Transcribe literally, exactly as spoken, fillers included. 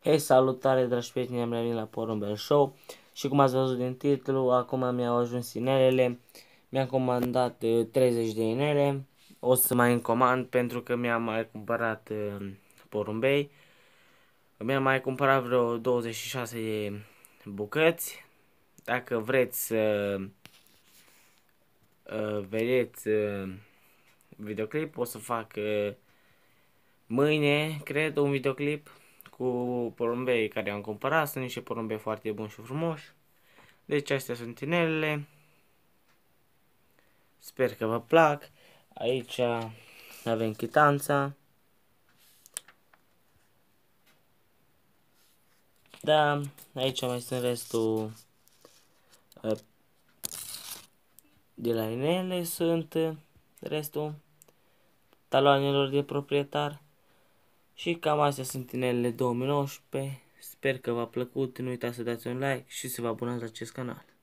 Hei, salutare dragi prieteni, am revenit la Porumbel Show și cum ați văzut din titlu, acum mi-au ajuns inelele. Mi-am comandat uh, treizeci de inele, o să mai încomand pentru că mi-am mai cumpărat uh, porumbei. Mi-am mai cumpărat vreo douăzeci și șase de bucăți. Dacă vreți să uh, uh, vedeți uh, videoclip, o să fac uh, mâine, cred, un videoclip cu porumbei care am cumpărat. Sunt niște porumbei foarte buni și frumoși. Deci astea sunt inelele. Sper că vă plac. Aici avem chitanța. Da, aici mai sunt restul uh, de la inele, sunt uh, restul taloanelor de proprietar. Și cam astea sunt inelele două mii nouăsprezece. Sper că v-a plăcut, nu uitați să dați un like și să vă abonați la acest canal.